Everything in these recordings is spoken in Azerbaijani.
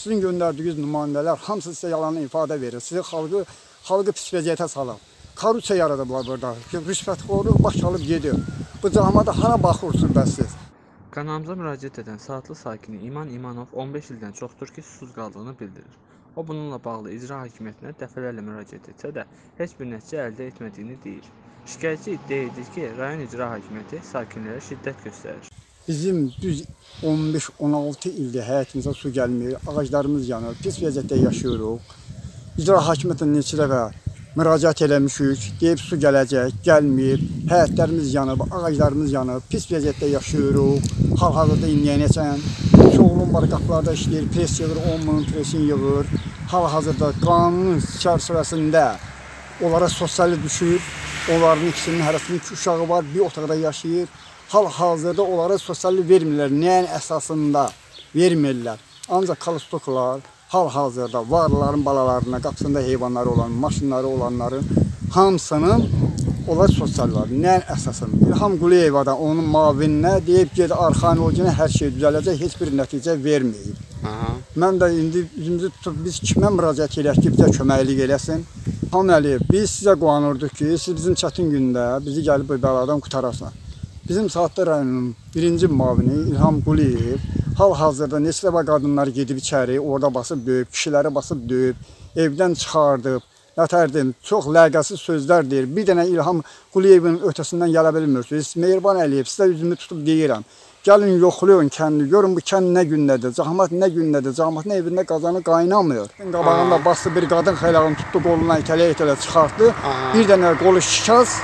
Sizin göndərdiyiniz nümayəndələr hamısı sizə yalan ifadə verir. Sizi xalqı pis vəziyyətə salır. Korrupsiya yaradıblar burada. Rüşvətxoru baş alıb gedir. Bu cəmiyyətə hara baxırsınız bəs siz? Kanalımıza müraciət edən Saatlı sakini İman İmanov 15 ildən çoxdur ki, susuz qaldığını bildirir. O bununla bağlı icra hakimiyyətinə dəfələrlə müraciət etsə də heç bir nəticə əldə etmədiyini deyir. Şikayətçi iddia edir ki, rayon icra hakimiyyəti sakinlərə şiddət göstərir. Bizim düz 15-16 ildir həyatımıza su gəlmir, ağaclarımız yanır, pis vəziyyətdə yaşayırıq. İcra hakimiyyətinə neçə dəfə müraciət eləmişik, deyib su gələcək, gəlmir, həyətlərimiz yanıb, ağaclarımız yanıb, pis vəziyyətdə yaşayırıq. Hal-hazırda indiyənəcən, çoğulun var qapılarda işləyir, pres yığır, 10 min presin yığır. Hal-hazırda qanunun çərçivəsində onlara sosiali düşür, onların ikisinin hərəsinin 2 uşağı var, bir otaqda yaşayır. Hal-hazırda onlara sosiali vermirlər, nəyin əsasında vermirlər. Ancaq kalistoklar hal-hazırda varlıların balalarına, qapısında heyvanları olan, maşınları olanların hamısının onlar sosial var. Nəyin əsasında? İlham Quliyeva da onun mavininə deyib ged arxeologiyana hər şey düzələcək, heç bir nəticə verməyib. Mən də indi üzümüzü tutub biz kimə müraciət edək ki, bizə köməklik eləsin. İlham Əliyev, biz sizə qoğanırdıq ki, siz bizim çətin gündə bizi gəlib bu bəladan qutarasın. Bizim Saatlı rayonunun birinci mavini İlham Quliyev hal-hazırda neçə dəfə qadınlar gedib içəri, orada basıb döyüb, kişiləri basıb döyüb, evdən çıxardıb, nətərdim, çox ləqəsiz sözlər deyir. Bir dənə İlham Quliyevin ötəsindən gələ bilmirsiniz. Mehriban Əliyev, sizə üzümü tutub deyirəm. Gəlin yoxlayın kəndi, görün bu kənd nə gündədir, Camat nə gündədir, Camatın evində qazanı qaynamıyor. Qabağında bastı bir qadın xeylağını tutdu, qoluna itələ-itələ çıxartdı. Bir dənə qolu şikaz.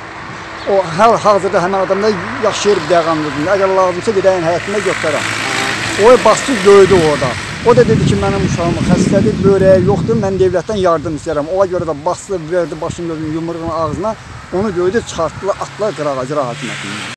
O hal-hazırda həmin adamda yaşayır bir dəqiqəmdir. Əgər lazımsa gedəyin həyatında götürərəm. O bastı döydü orada. O da dedi ki, mənim uşağım xəstədir, börəyi yoxdur, mən devlətdən yardım istəyirəm. Ona görə də bastı, verdi başını gözünün yumruğunun ağzına, onu döydü, çıxartdılar, atdılar qırağa, icra hakimiyyətindən.